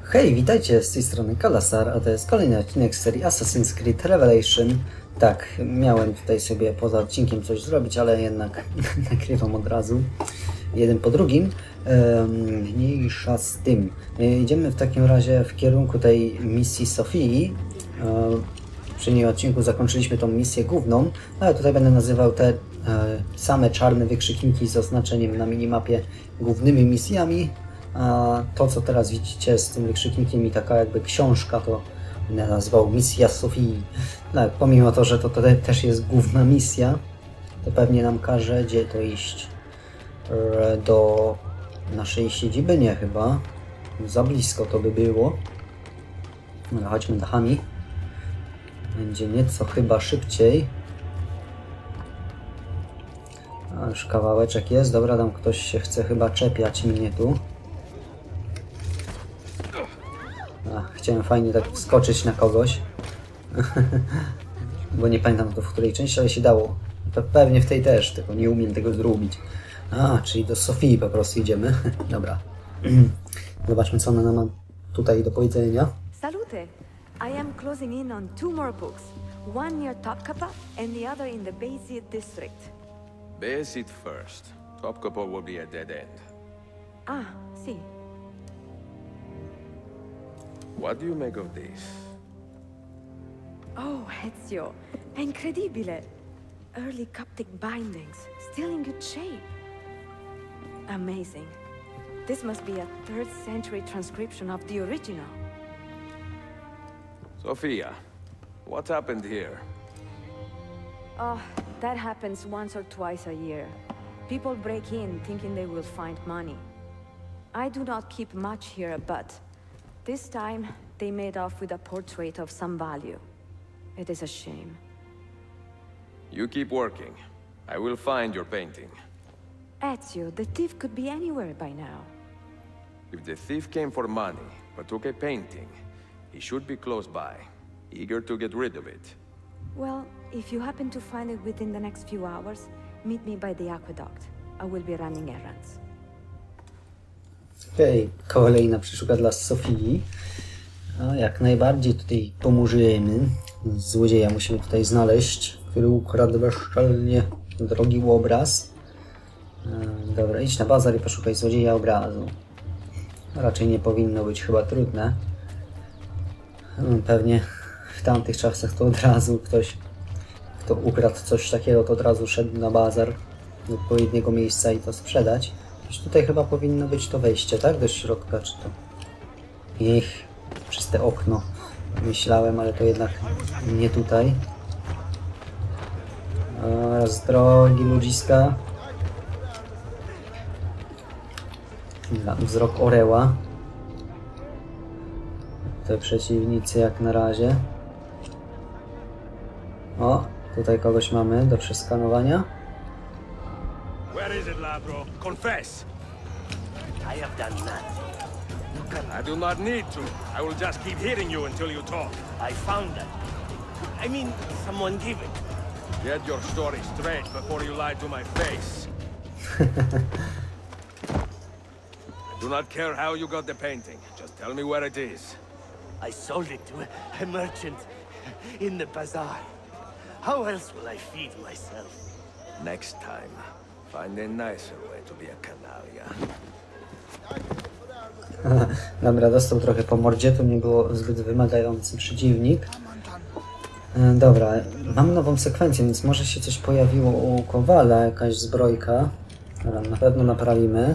Hej, witajcie, z tej strony Kalasar, a to jest kolejny odcinek z serii Assassin's Creed Revelation. Tak, miałem tutaj sobie poza odcinkiem coś zrobić, ale jednak nagrywam od razu, jeden po drugim. Mniejsza z tym. Idziemy w takim razie w kierunku tej misji Sofii. Przy niej odcinku zakończyliśmy tą misję główną, ale tutaj będę nazywał te same czarne wykrzykniki z oznaczeniem na minimapie głównymi misjami. A to, co teraz widzicie z tym wykrzyknikiem i taka jakby książka, to będę nazwał Misja Sofii. Tak, pomimo to, że to też jest główna misja, to pewnie nam każe gdzie to iść. Do naszej siedziby? Nie, chyba. Za blisko to by było. No, chodźmy dachami. Będzie nieco chyba szybciej. A już kawałeczek jest. Dobra, tam ktoś się chce chyba czepiać mnie tu. Chciałem fajnie tak wskoczyć na kogoś. Bo nie pamiętam to w której części, ale się dało. To pewnie w tej też, tylko nie umiem tego zrobić. Czyli do Sofii po prostu idziemy. Dobra. Zobaczmy, co ona ma tutaj do powiedzenia. Salute! I am closing in on 2 more books. One near Topkapi and the other in the Bayezid district. Bayezid first. Topkapi will be a dead end. See. What do you make of this? Oh, Ezio. Incredibile. Early Coptic bindings, still in good shape. Amazing. This must be a 3rd century transcription of the original. Sophia, what happened here? Oh, that happens once or twice a year. People break in thinking they will find money. I do not keep much here, but this time they made off with a portrait of some value. It is a shame. You keep working. I will find your painting. Ezio, the thief could be anywhere by now. If the thief came for money, but took a painting, he should be close by, eager to get rid of it. Well, if you happen to find it within the next few hours, meet me by the aqueduct. I will be running errands. Okej, kolejna przeszuka dla Sofii. Jak najbardziej tutaj pomożemy. Złodzieja musimy tutaj znaleźć, który ukradł bezczelnie drogi obraz. Dobra, idź na bazar i poszukaj złodzieja obrazu. Raczej nie powinno być chyba trudne. Pewnie w tamtych czasach to od razu ktoś, kto ukradł coś takiego, to od razu szedł na bazar do odpowiedniego miejsca i to sprzedać. Już tutaj chyba powinno być to wejście, tak? Do środka, czy to... przez te okno myślałem, ale to jednak nie tutaj. Raz drogi ludziska. Wzrok orła. Te przeciwnicy jak na razie. O, tutaj kogoś mamy do przeskanowania. Where is it, Ladro? Confess! I have done nothing. You can... I do not need to. I will just keep hitting you until you talk. I found that. I mean, someone gave it. Get your story straight before you lie to my face. I do not care how you got the painting. Just tell me where it is. I sold it to a merchant in the bazaar. How else will I feed myself? Next time, find a nicer way to be a canalia. Dobra, dostał trochę po mordzie, to nie było zbyt wymagający przeciwnik. Dobra, mam nową sekwencję, więc może się coś pojawiło u Kowala, jakaś zbrojka. Dobra, na pewno naprawimy.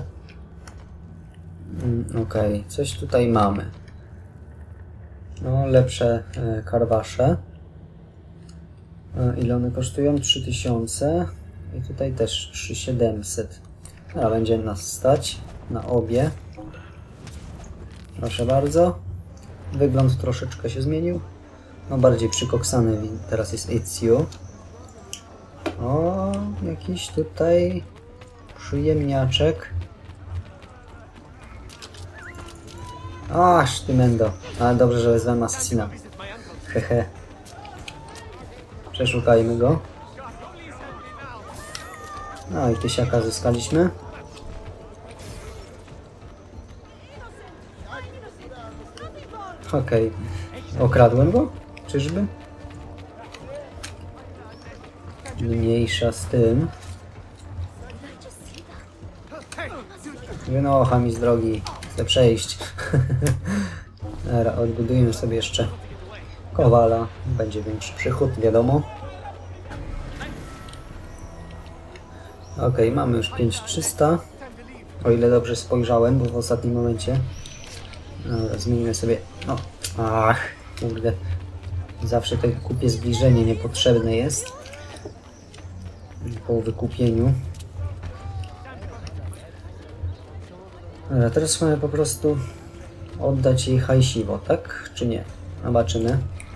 Okej, coś tutaj mamy. No, lepsze karwasze. Ile one kosztują? 3000. I tutaj też 3700. Dobra, będzie nas stać na obie. Proszę bardzo. Wygląd troszeczkę się zmienił. No, bardziej przykoksany teraz jest Ezio. O, jakiś tutaj przyjemniaczek. Aż ty mendo. Ale dobrze, że wezwałem asesyna. Hehe. Przeszukajmy go. No i tysiaka zyskaliśmy. Okej. Okradłem go? Czyżby? Mniejsza z tym. Wynocha mi z drogi. Chcę przejść. Dobra, odbudujemy sobie jeszcze kowala. Będzie większy przychód, wiadomo. Okej, mamy już 5300. O ile dobrze spojrzałem, bo w ostatnim momencie... Dobra, zmienimy sobie... No, ach, kurde. Zawsze to głupie zbliżenie niepotrzebne jest. Po wykupieniu. Dobra, teraz mamy po prostu oddać jej hajsiwo, tak? Czy nie? Zobaczymy.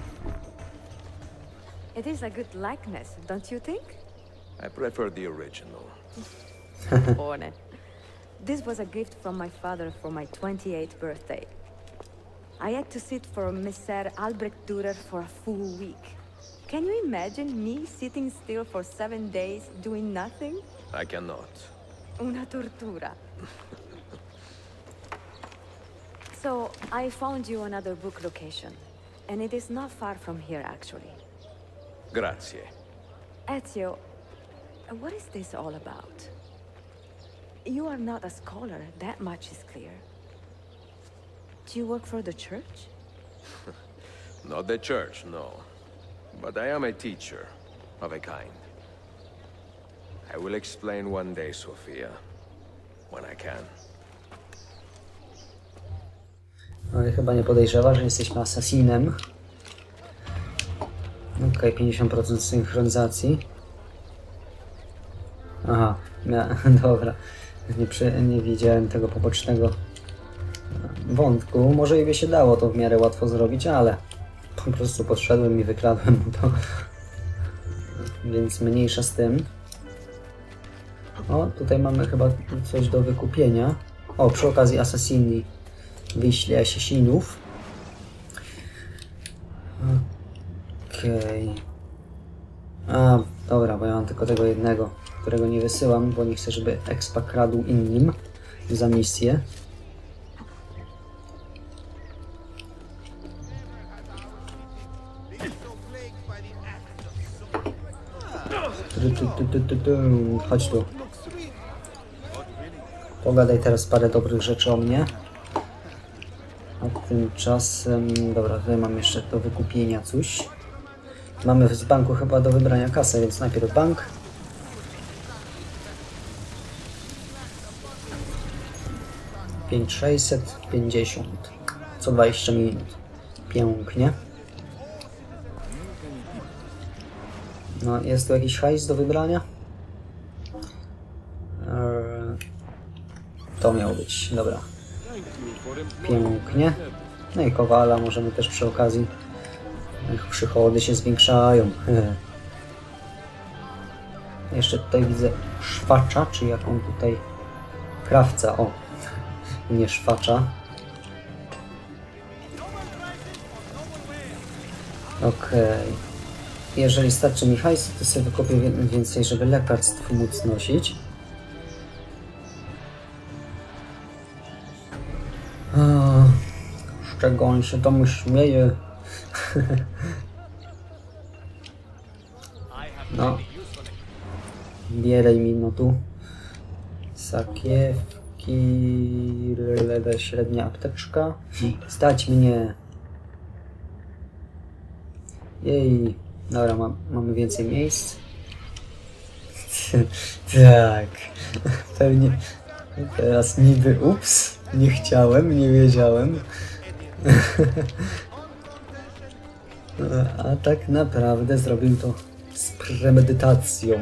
It is a good likeness, don't you think? I prefer the original. Born it. This was a gift from my father for my 28th birthday. I had to sit for Mr. Albrecht Dürer for a full week. Can you imagine me sitting still for 7 days doing nothing? I cannot. Una tortura. So, I found you another book location. And it is not far from here, actually. Grazie. Ezio, what is this all about? You are not a scholar, that much is clear. Do you work for the church? Not the church, no. But I am a teacher, of a kind. I will explain one day, Sofia. When I can. Ale chyba nie podejrzewa, że jesteśmy asasinem. Okej, 50% synchronizacji. Aha, dobra. Nie widziałem tego pobocznego wątku. Może i by się dało to w miarę łatwo zrobić, ale po prostu podszedłem i wykradłem to. Więc mniejsza z tym. O, tutaj mamy chyba coś do wykupienia. O, przy okazji asasini. Wyślij asasinów. Okej. A, dobra, bo ja mam tylko tego jednego, którego nie wysyłam, bo nie chcę, żeby expa kradł innym za misję. Chodź tu. Pogadaj teraz parę dobrych rzeczy o mnie. A tymczasem... Dobra, tutaj mam jeszcze do wykupienia coś. Mamy z banku chyba do wybrania kasę, więc najpierw bank. $5,650 co 20 minut. Pięknie. No, jest tu jakiś hajs do wybrania? To miało być, dobra. Pięknie. No i kowala możemy też przy okazji. Ich przychody się zwiększają. Jeszcze tutaj widzę szwacza, czy jak on tutaj... Krawca, o. Nie szwacza. Okej. Jeżeli starczy mi hajsu, to sobie wykopię więcej, żeby lekarstw móc nosić. Z czego on się tam śmieje? No. Bieraj mi no tu. Sakiewki. Średnia apteczka. Stać mnie. Jej. Dobra, mamy więcej miejsc. Tak. Pewnie. Teraz niby ups. Nie chciałem, nie wiedziałem. A tak naprawdę zrobił to z premedytacją.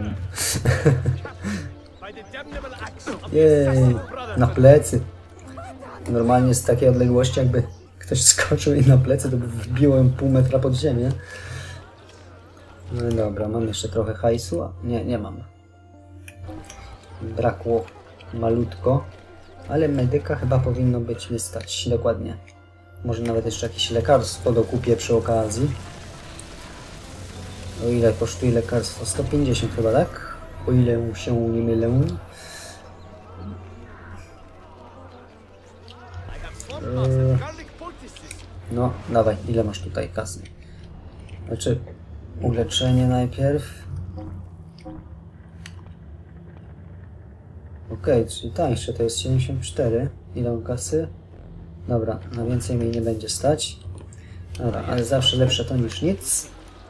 Jej, na plecy. Normalnie z takiej odległości, jakby ktoś skoczył i na plecy, to by wbiłem pół metra pod ziemię. No dobra, mam jeszcze trochę hajsu. Nie mam. Brakło malutko. Ale medyka chyba powinno być wystać. Dokładnie. Może nawet jeszcze jakieś lekarstwo dokupię przy okazji. O ile kosztuje lekarstwo? 150 chyba, tak? O ile się nie mylę. No, dawaj, ile masz tutaj kasy? Znaczy, uleczenie najpierw. Okej, czyli tańsze, to jest 74. Ile mam kasy? Dobra, na więcej mnie nie będzie stać. Dobra, ale zawsze lepsze to niż nic.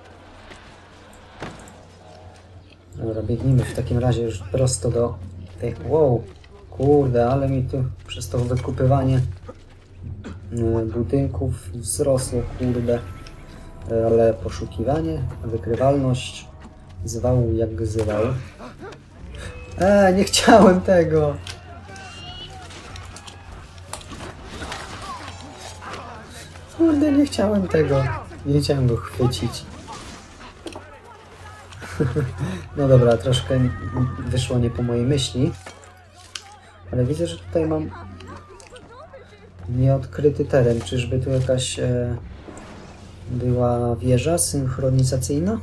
Dobra, biegnijmy w takim razie już prosto do tej... Wow, kurde, ale mi tu przez to wykupywanie budynków wzrosło, kurde. Ale poszukiwanie, wykrywalność, zwał jak zwał. Nie chciałem tego! Kurde, nie chciałem tego. Nie chciałem go chwycić. No dobra, troszkę wyszło nie po mojej myśli. Ale widzę, że tutaj mam nieodkryty teren. Czyżby tu jakaś była wieża synchronizacyjna?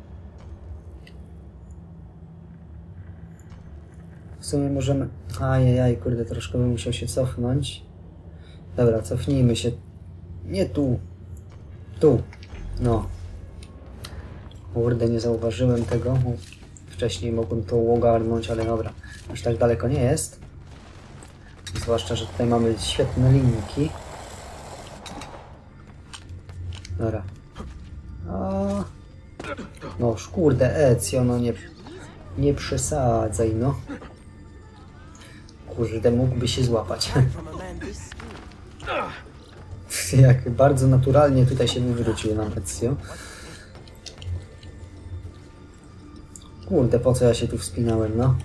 W sumie możemy... Ajajaj, kurde, troszkę bym musiał się cofnąć. Dobra, cofnijmy się. Nie tu. Tu. No. Kurde, nie zauważyłem tego. Wcześniej mogłem to ogarnąć, ale dobra. Aż tak daleko nie jest. Zwłaszcza, że tutaj mamy świetne linijki. Dobra. No, kurde, Ezio, no nie przesadzaj, no. Kurde, mógłby się złapać. Jak bardzo naturalnie tutaj się wywrócił nam Ezio. Kurde, po co ja się tu wspinałem, no?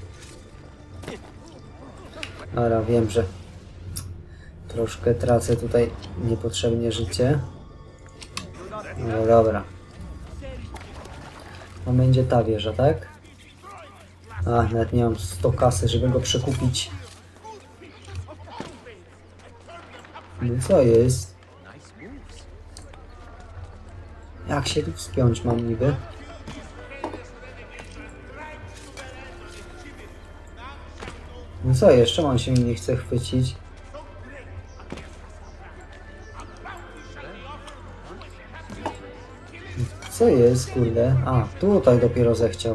Dobra, wiem, że troszkę tracę tutaj niepotrzebnie życie. No dobra. To będzie ta wieża, tak? Nawet nie mam 100 kasy, żeby go przekupić. No co jest? Jak się tu wspiąć mam niby? No co jeszcze? On się mi nie chce chwycić. Co jest, kurde? Tutaj dopiero zechciał.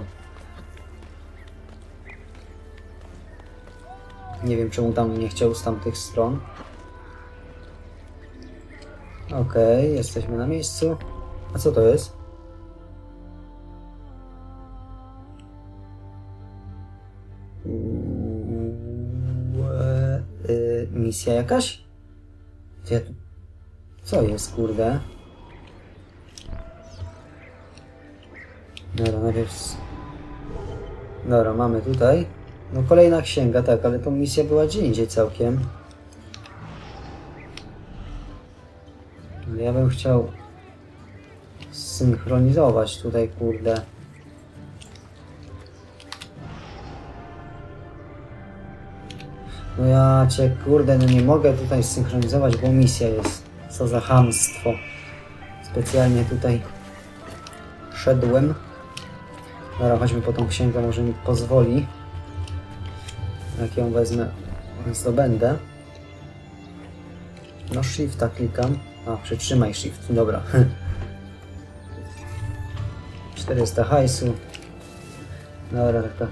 Nie wiem, czemu tam nie chciał z tamtych stron. Okej, jesteśmy na miejscu. A co to jest? Misja jakaś? Co jest, kurde? Dobra, najpierw... Dobra, mamy tutaj. No kolejna księga, tak, ale to misja była gdzie indziej całkiem. Ja bym chciał zsynchronizować tutaj, kurde. No ja cię, kurde, no nie mogę tutaj zsynchronizować, bo misja jest. Co za chamstwo. Specjalnie tutaj szedłem. Dobra, chodźmy po tą księgę, może mi pozwoli. Jak ją wezmę, zdobędę. No shifta klikam. Przytrzymaj shift, dobra. 400 hajsu. Dobra, taka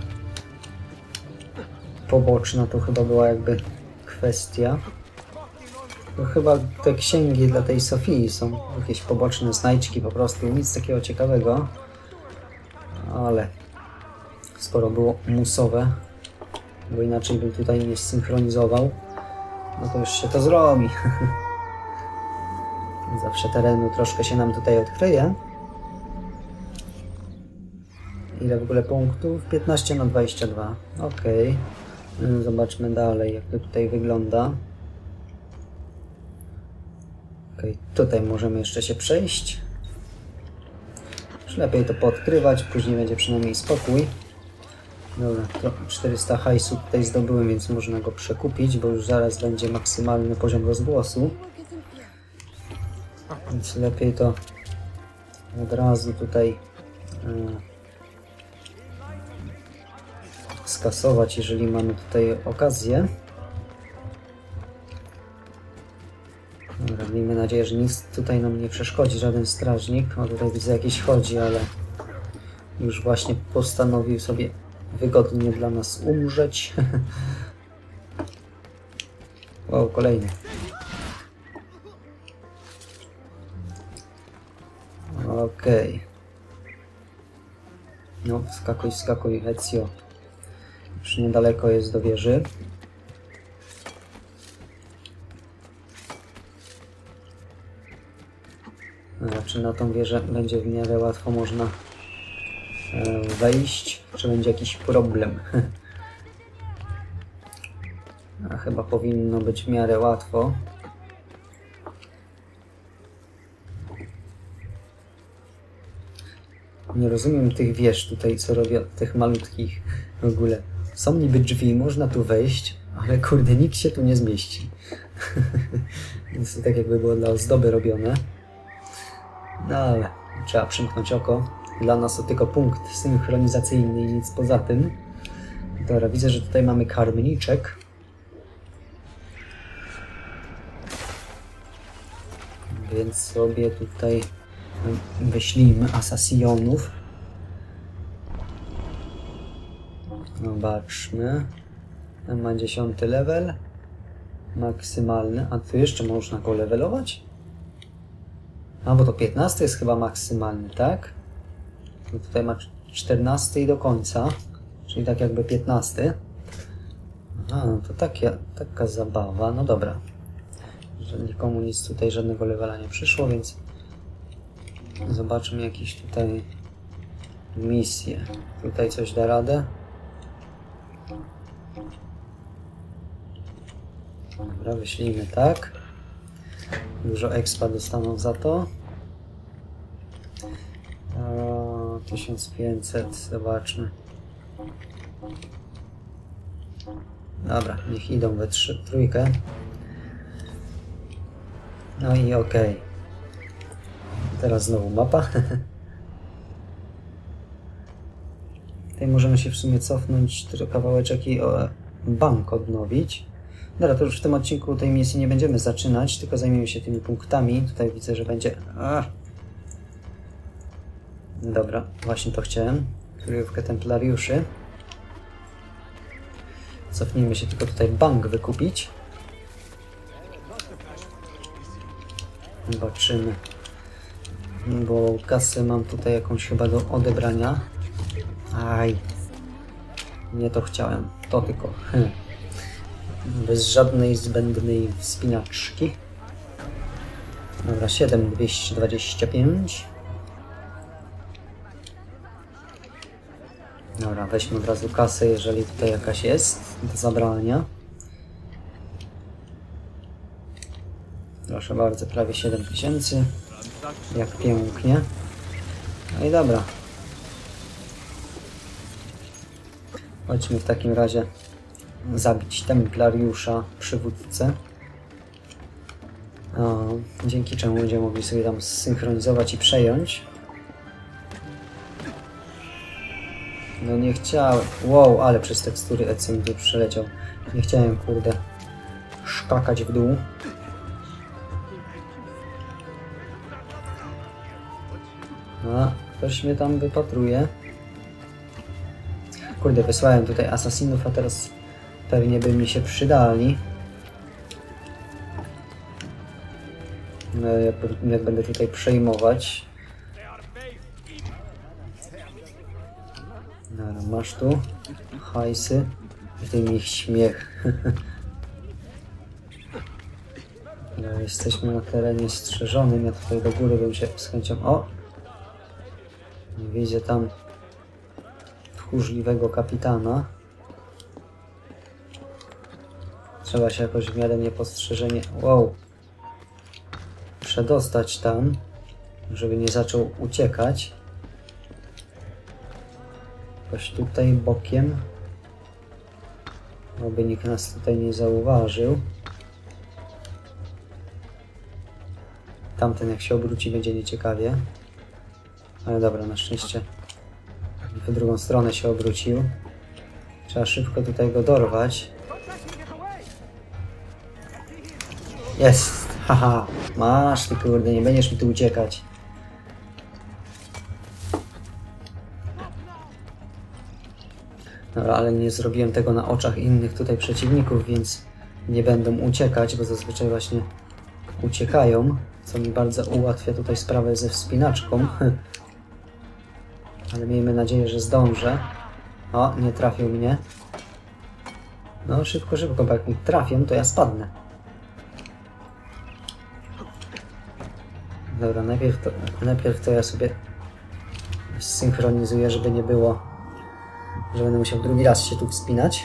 poboczna to chyba była jakby kwestia. To chyba te księgi dla tej Sofii są jakieś poboczne znajdźki po prostu, nic takiego ciekawego. Ale skoro było musowe, bo inaczej bym tutaj nie zsynchronizował, no to już się to zrobi. Zawsze terenu troszkę się nam tutaj odkryje. Ile w ogóle punktów? 15 na 22. Okej. Zobaczmy dalej, jak to tutaj wygląda. Okej, tutaj możemy jeszcze się przejść. Już lepiej to poodkrywać, później będzie przynajmniej spokój. Dobra, to 400 hajsu tutaj zdobyłem, więc można go przekupić, bo już zaraz będzie maksymalny poziom rozgłosu. Więc lepiej to od razu tutaj skasować, jeżeli mamy tutaj okazję. Robimy nadzieję, że nic tutaj nam nie przeszkodzi, żaden strażnik. O, tutaj widzę jakiś chodzi, ale już właśnie postanowił sobie wygodnie dla nas umrzeć. O, kolejny. Okej. No, wskakuj, wskakuj, Ezio. Już niedaleko jest do wieży. Czy na tą wieżę będzie w miarę łatwo można wejść, czy będzie jakiś problem? A chyba powinno być w miarę łatwo. Nie rozumiem tych wież tutaj, co robią, tych malutkich w ogóle. Są niby drzwi, można tu wejść, ale kurde, nikt się tu nie zmieści. Więc to tak jakby było dla ozdoby robione. No ale trzeba przymknąć oko. Dla nas to tylko punkt synchronizacyjny i nic poza tym. Dobra, widzę, że tutaj mamy karmniczek. Więc sobie tutaj wyślijmy asasinów. Zobaczmy. Ten ma 10 level. Maksymalny. A tu jeszcze można go levelować? A, bo to 15 jest chyba maksymalny, tak? I tutaj ma 14 i do końca. Czyli tak jakby 15. A, no to taka zabawa. No dobra. Że nikomu nic tutaj, żadnego levela nie przyszło, więc zobaczmy jakieś tutaj misje. Tutaj coś da radę. Dobra, wyślijmy tak. Dużo expa dostaną za to. 1500, zobaczmy. Dobra, niech idą we trójkę. No i okej. Teraz znowu mapa. Tutaj możemy się w sumie cofnąć tylko kawałeczek i bank odnowić. Dobra, to już w tym odcinku tej misji nie będziemy zaczynać, tylko zajmiemy się tymi punktami. Tutaj widzę, że będzie... Dobra, właśnie to chciałem. Kryjówkę templariuszy. Cofnijmy się tylko tutaj bank wykupić. Zobaczymy. Bo kasę mam tutaj jakąś chyba do odebrania. Aj. Nie to chciałem. To tylko. Bez żadnej zbędnej wspinaczki. Dobra, 7225. Dobra, weźmy od razu kasę, jeżeli tutaj jakaś jest do zabrania. Proszę bardzo, prawie 7000. Jak pięknie. No i dobra. Chodźmy w takim razie zabić templariusza, przywódcę. Dzięki czemu będziemy mogli sobie tam zsynchronizować i przejąć. No nie chciałem. Wow, ale przez tekstury Ezio tu przeleciał. Nie chciałem, kurde, szkakać w dół. A, ktoś mnie tam wypatruje. Kurde, wysłałem tutaj asasinów, a teraz pewnie by mi się przydali. No, jak będę tutaj przejmować. Dobra, masz tu hajsy. W tym ich śmiech. No, jesteśmy na terenie strzeżonym. Ja tutaj do góry bym się z chęcią... O! Widzę tam tchórzliwego kapitana. Trzeba się jakoś w miarę niepostrzeżenie... Wow! Przedostać tam, żeby nie zaczął uciekać. Jakoś tutaj bokiem. Oby nikt nas tutaj nie zauważył. Tamten jak się obróci, będzie nieciekawie. Ale dobra, na szczęście w drugą stronę się obrócił. Trzeba szybko tutaj go dorwać. Jest! Haha, masz ty kurde, nie będziesz mi tu uciekać. Dobra, ale nie zrobiłem tego na oczach innych tutaj przeciwników, więc nie będą uciekać, bo zazwyczaj właśnie uciekają, co mi bardzo ułatwia tutaj sprawę ze wspinaczką. Ale miejmy nadzieję, że zdążę. O, nie trafił mnie. No szybko, szybko, bo jak mi trafią, to ja spadnę. Dobra, najpierw to ja sobie zsynchronizuję, żeby nie było, że będę musiał drugi raz się tu wspinać.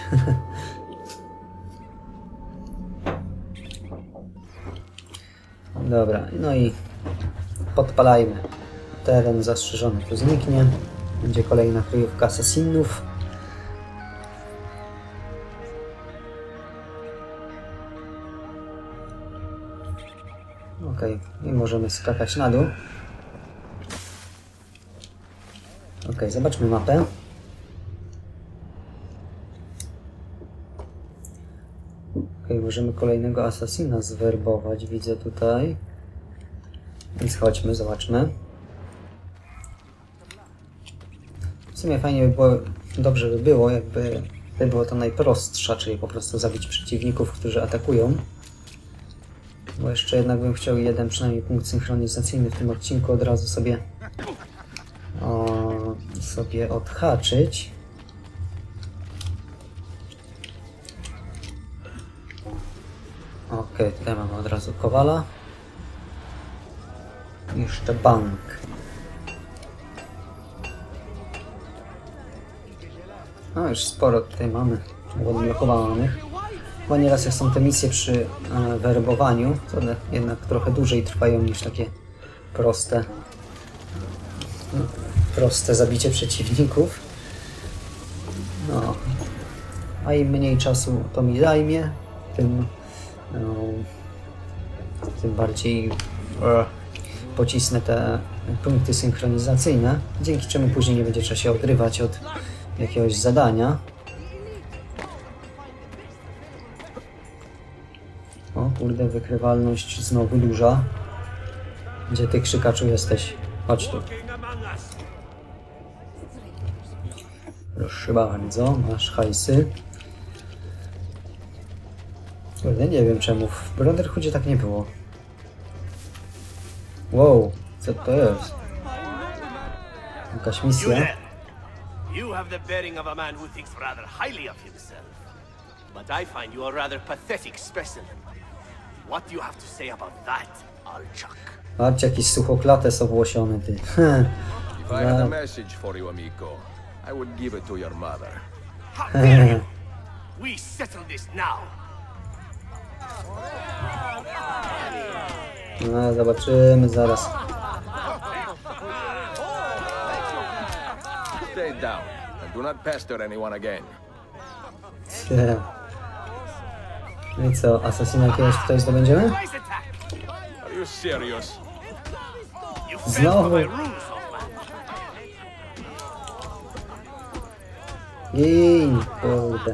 Dobra, no i podpalajmy. Teren zastrzeżony tu zniknie. Będzie kolejna kryjówka asasinów. Ok, i możemy skakać na dół. Ok, zobaczmy mapę. Ok, możemy kolejnego asasina zwerbować, widzę tutaj. Więc chodźmy, zobaczmy. W sumie fajnie by było, dobrze by było, jakby było to najprostsza, czyli po prostu zabić przeciwników, którzy atakują. Bo jeszcze jednak bym chciał jeden przynajmniej punkt synchronizacyjny w tym odcinku od razu sobie odhaczyć. Ok, tutaj mamy od razu kowala. Jeszcze bank. No już sporo tutaj mamy odblokowanych. Bo nieraz jak są te misje przy werbowaniu, to one jednak trochę dłużej trwają niż takie proste zabicie przeciwników. No. A im mniej czasu to mi zajmie, tym bardziej pocisnę te punkty synchronizacyjne, dzięki czemu później nie będzie trzeba się odrywać od jakiegoś zadania. O kurde, wykrywalność znowu duża. Gdzie ty, krzykaczu, jesteś? Chodź tu. Proszę bardzo, masz hajsy. Kurde, nie wiem czemu w Brotherhoodzie tak nie było. Wow, co to jest? Jakaś misja? You have the bearing of a man who thinks rather highly of himself. But I find you a rather pathetic specimen. What do you have to say about that, Alchuk? Patrz, jakiś suchoklates owłosiony, ty. If I had a message for you, amigo, I would give it to your mother. How dare you? We settle this now. No, zobaczymy zaraz. Stay down and do not pester anyone again. No i co, asasina jakiegoś tutaj zdobędziemy? Twice attack. Are you serious? You fell for Znowu. my rules, old man. Gin, kurde.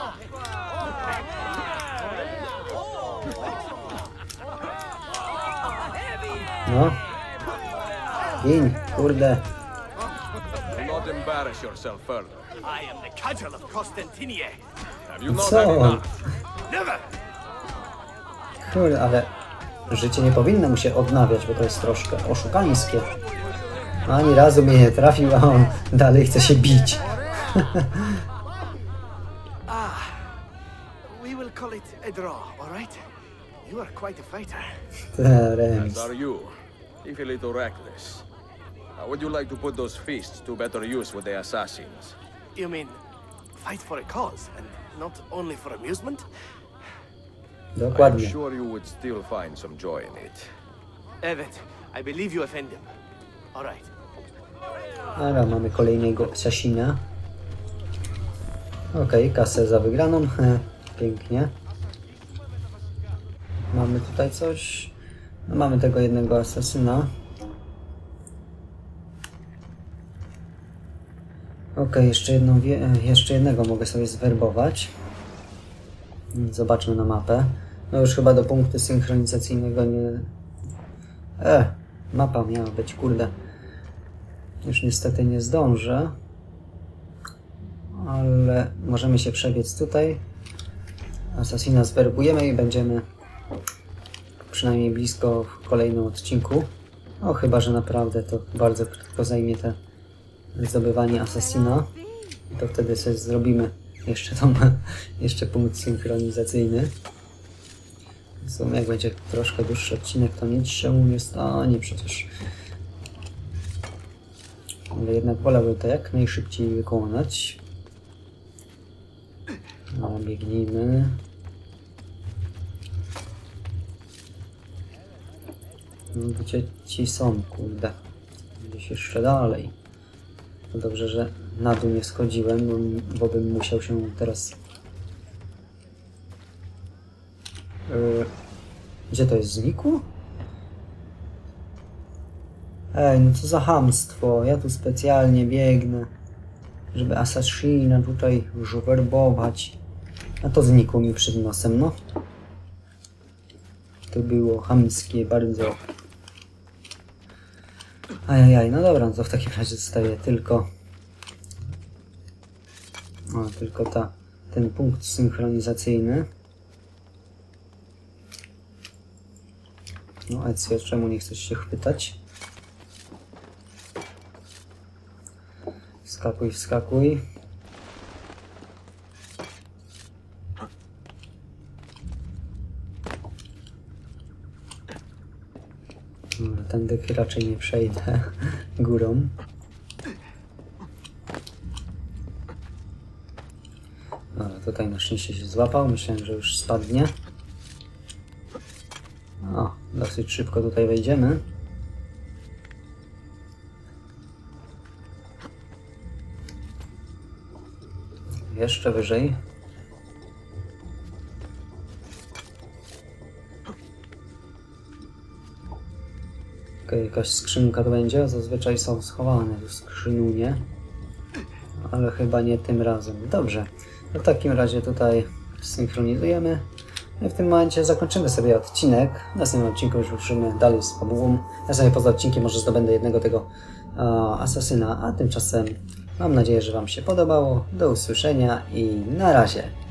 No. Gin, kurde. Do not embarrass yourself further. I am the cudgel of Constantinier. Have you not Co had on? enough? Never. Kurde, ale życie nie powinno mu się odnawiać, bo to jest troszkę oszukańskie. Ani razu mnie nie trafił, a on dalej chce się bić. We will call it a draw, all right? You are quite a fighter. Remis. As are you, if a little reckless. How would you like to put those fists to better use with the assassins? You mean fight for a cause and not only for amusement? I'm Dokładnie. sure you would still find some joy in it. Evet, I believe you offend him. All right. Dobra, mamy kolejnego asasina. Okej, kasę za wygraną. Pięknie. Mamy tutaj coś. No, mamy tego jednego asasyna. Okej, jeszcze jednego mogę sobie zwerbować. Zobaczmy na mapę. No już chyba do punktu synchronizacyjnego nie... Mapa miała być, kurde. Już niestety nie zdążę. Ale możemy się przebiec tutaj. Asasina zwerbujemy i będziemy przynajmniej blisko w kolejnym odcinku. O, chyba że naprawdę to bardzo krótko zajmie te zdobywanie Asasina. To wtedy sobie zrobimy jeszcze punkt synchronizacyjny. W sumie jak będzie troszkę dłuższy odcinek, to nic się nie stanie przecież. Ale jednak wolałbym to jak najszybciej wykonać. No, biegnijmy. No, gdzie ci są, kurde? Gdzieś jeszcze dalej. To dobrze, że na dół nie schodziłem, bo bym musiał się teraz... Gdzie to jest? Znikło? Ej, no co za chamstwo. Ja tu specjalnie biegnę, żeby Asasina tutaj żwerbować. A to znikło mi przed nosem, no. To było chamskie bardzo. Ajajaj, no dobra, to w takim razie zostaje tylko... tylko ten punkt synchronizacyjny. No Ezio, czemu nie chcesz się chwytać? Wskakuj, wskakuj. Tędy raczej nie przejdę górą. Dobra, tutaj na szczęście się złapał. Myślałem, że już spadnie. O, dosyć szybko tutaj wejdziemy. Jeszcze wyżej. Okej, jakaś skrzynka to będzie. Zazwyczaj są schowane w skrzynunie. Ale chyba nie tym razem. Dobrze. W takim razie tutaj synchronizujemy. I w tym momencie zakończymy sobie odcinek. W następnym odcinku już ruszymy dalej z fabułą. Ja sobie poza odcinkiem może zdobędę jednego tego asasyna, a tymczasem mam nadzieję, że Wam się podobało. Do usłyszenia i na razie.